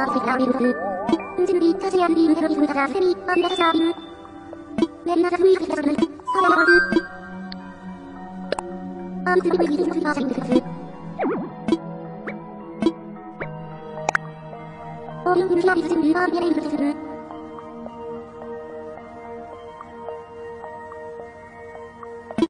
ーティスラービルス。うんちぬり、タシアルビールテロリズムタジャーステミ、アンダシャービル。メリナザスミーカキタルル、ハレラバース。アンツビブイビズスパーシャイングス。オーリングルシアビズジンルーバービエレイルススル。